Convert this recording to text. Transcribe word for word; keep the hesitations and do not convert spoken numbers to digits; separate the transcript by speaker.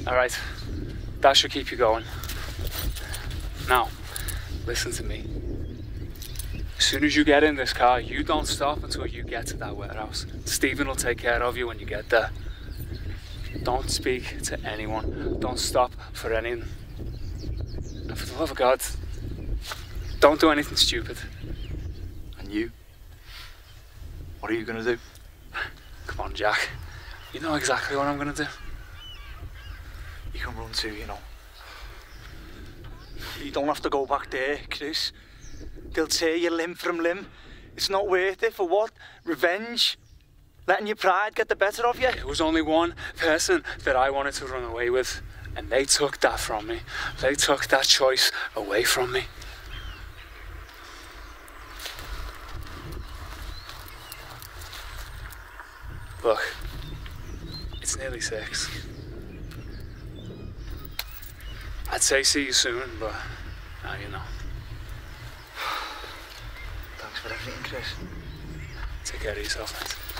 Speaker 1: All right, that should keep you going. Now, listen to me. As soon as you get in this car, you don't stop until you get to that warehouse. Stephen will take care of you when you get there. Don't speak to anyone. Don't stop for anything. And for the love of God, don't do anything stupid.
Speaker 2: And you? What are you gonna do?
Speaker 1: Come on, Jack. You know exactly what I'm gonna do.
Speaker 2: You can run too, you know. You don't have to go back there, Chris. They'll tear you limb from limb. It's not worth it. For what? Revenge? Letting your pride get the better of you?
Speaker 1: It was only one person that I wanted to run away with, and they took that from me. They took that choice away from me. Look, it's nearly six. I'd say see you soon, but now you know.
Speaker 2: Thanks for everything, Chris.
Speaker 1: Take care of yourself, mate.